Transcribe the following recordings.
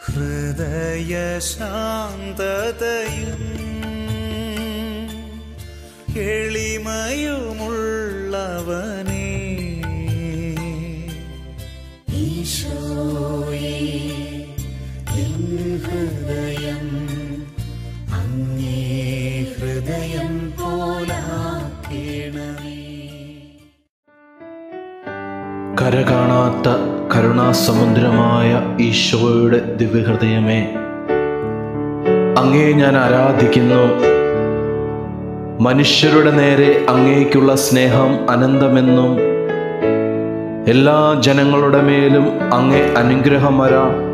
ഹൃദയശാന്തതയും എളിമയുമുള്ളവനേ, ഈശോയേ എൻ ഹൃദയം അങ്ങേ ഹൃദയം പോലാക്കേണമേ. കരകാണാത്ത കരുണാസമുദ്രമായ ഈശോയുടെ ദിവ്യഹൃദയമേ, അങ്ങേ ഞാൻ ആരാധിക്കുന്നു. മനുഷ്യരുടെ നേരെ അങ്ങേക്കുള്ള സ്നേഹം അനന്തമെന്നും എല്ലാ ജനങ്ങളുടെ മേലും അങ്ങേ അനുഗ്രഹമര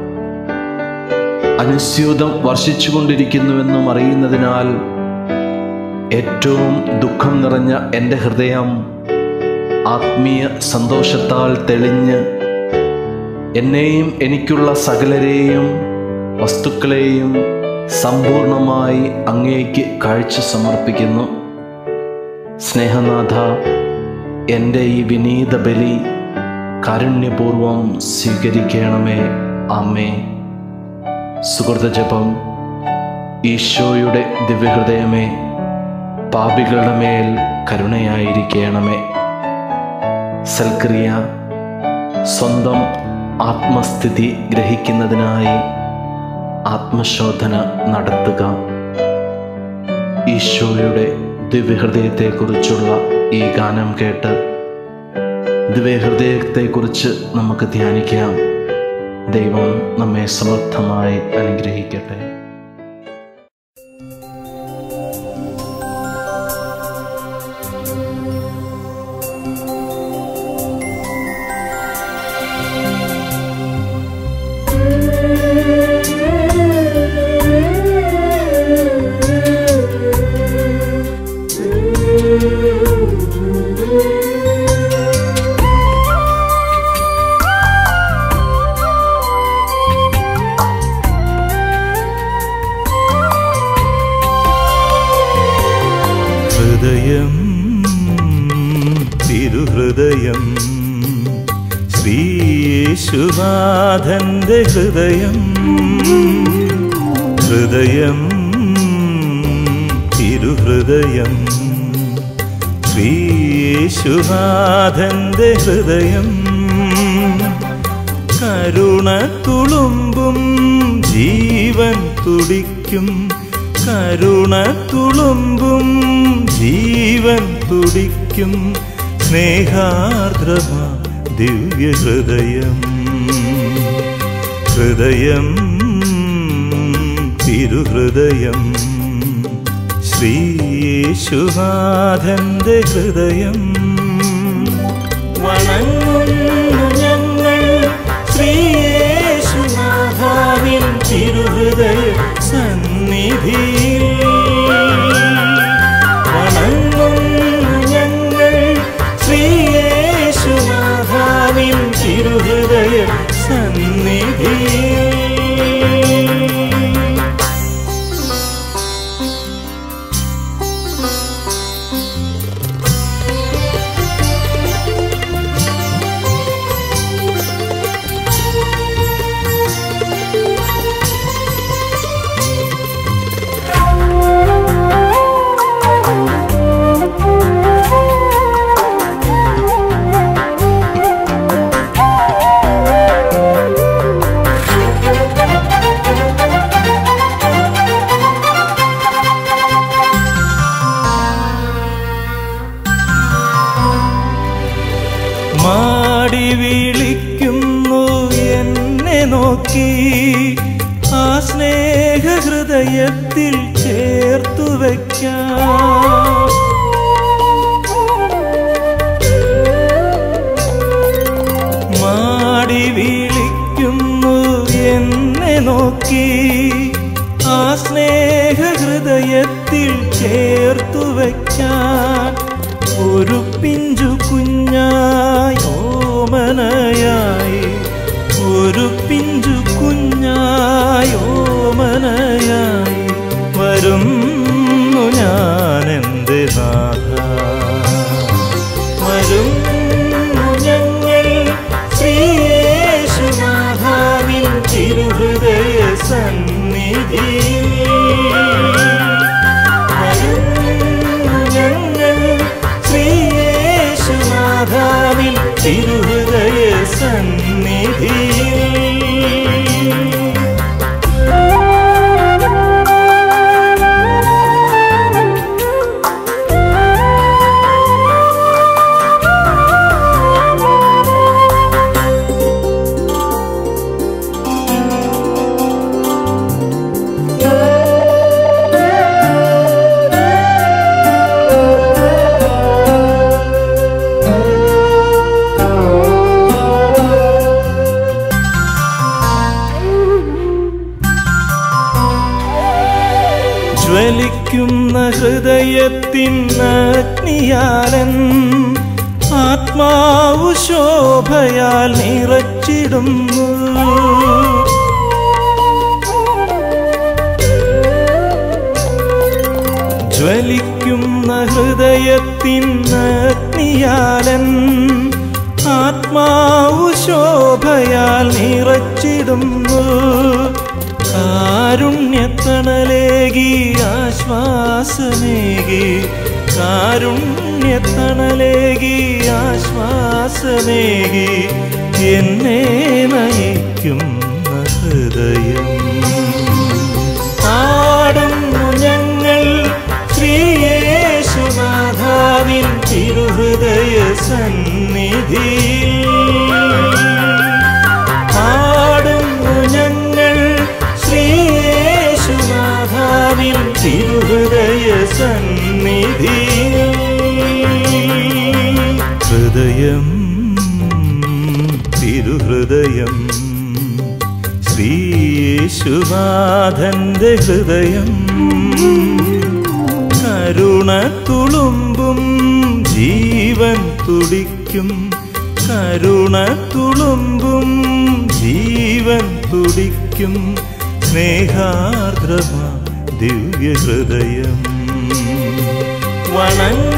അനുസ്യൂതം വർഷിച്ചുകൊണ്ടിരിക്കുന്നുവെന്നും അറിയുന്നതിനാൽ ഏറ്റവും ദുഃഖം നിറഞ്ഞ എൻ്റെ ഹൃദയം ആത്മീയ സന്തോഷത്താൽ തെളിഞ്ഞ് എന്നെയും എനിക്കുള്ള സകലരെയും വസ്തുക്കളെയും സമ്പൂർണമായി അങ്ങേക്ക് കാഴ്ച സമർപ്പിക്കുന്നു. സ്നേഹനാഥ, എൻ്റെ ഈ വിനീത ബലി കാരുണ്യപൂർവം സ്വീകരിക്കണമേ. ആമേ. സുകൃതജപം. ഈശോയുടെ ദിവ്യഹൃദയമേ, പാപികളുടെ മേൽ കരുണയായിരിക്കണമേ. സൽക്രിയ. സ്വന്തം ആത്മസ്ഥിതി ഗ്രഹിക്കുന്നതിനായി ആത്മശോധന നടത്തുക. ഈശോയുടെ ദിവ്യഹൃദയത്തെക്കുറിച്ചുള്ള ഈ ഗാനം കേട്ട് ദിവ്യഹൃദയത്തെക്കുറിച്ച് നമുക്ക് ധ്യാനിക്കാം. ദൈവം നമ്മെ സമർത്ഥമായി അനുഗ്രഹിക്കട്ടെ. ഹൃദയം, തിരുഹൃദയം, ശ്രീയേശുനാഥന്റെ ഹൃദയം. ഹൃദയം, തിരുഹൃദയം, ശ്രീയേശുനാഥന്റെ ഹൃദയം. കരുണ തുളുമ്പും ജീവൻ തുടിക്കും, കരുണ തുളുമ്പും ജീവൻ തുടിക്കും, സ്നേഹാർദ്രമാ ദിവ്യഹൃദയം. ഹൃദയം, തിരുഹൃദയം, ശ്രീയേശുനാഥന്റെ ഹൃദയം. വണങ്ങുന്നു ഞങ്ങൾ ശ്രീയേശുനാഥാവിൻ തിരുഹൃദയ സന്നിധിയിൽ. വണങ്ങുന്നു ഞങ്ങൾ ശ്രീയേശുനാഥാവിൻ തിരുഹൃദയ സന്നിധിയിൽ. മാടി വിളിക്കുന്നു എന്നെ നോക്കി, ആ സ്നേഹഹൃദയത്തിൽ ചേർത്തു വയ്ക്കാം. മാടി വിളിക്കുന്നു എന്നെ നോക്കി, ആ സ്നേഹഹൃദയത്തിൽ ചേർത്തു വയ്ക്കാൻ. ഒരു പിഞ്ചു കുഞ്ഞായി ഓമനയായി, ഒരു പിഞ്ചു കുഞ്ഞായി ഓമനയായി വരുന്നു ഞാനെൻ്റെ നാഥ. വരുന്നു ഞങ്ങൾ ശ്രീയേശുനാഥാവിൻ തിരുഹൃദയ സന്നിധിയിൽ ഞങ്ങൾ ശ്രീയേശുനാഥാവിൻ തിരുഹൃദയ സന്നിധിയിൽ. ജ്വലിക്കുന്ന ഹൃദയത്തിൻ അഗ്നിയാലൻ ആത്മാവു ശോഭയാൽ നിറച്ചിടുന്നു. ജ്വലിക്കുന്ന ഹൃദയത്തിൻ അഗ്നിയാലൻ ആത്മാവു ശോഭയാൽ നിറച്ചിടുന്നു. കാരുണ്യത്തണലേകി ആശ്വാസമേകി കാരുണ്യത്തണലേകി ആശ്വാസമേകി എന്നെ നയിക്കുന്ന ഹൃദയം. ആടുന്നു ഞങ്ങൾ ശ്രീയേശുനാഥാവിൻ തിരുഹൃദയ സന്നിധിയിൽ. ആടുന്നു ഞങ്ങൾ ശ്രീയേശുനാഥാവിൻ തിരുഹൃദയ സന്നിധിയിൽ. ഹൃദയം തിരുഹൃദയം ശ്രീയേശുനാഥന്റെ ഹൃദയം. കരുണ തുളുമ്പും ജീവൻ തുടിക്കും കരുണ തുളുമ്പും ജീവൻ തുടിക്കും സ്നേഹാർദ്രമാ ദിവ്യഹൃദയം. വണങ്ങ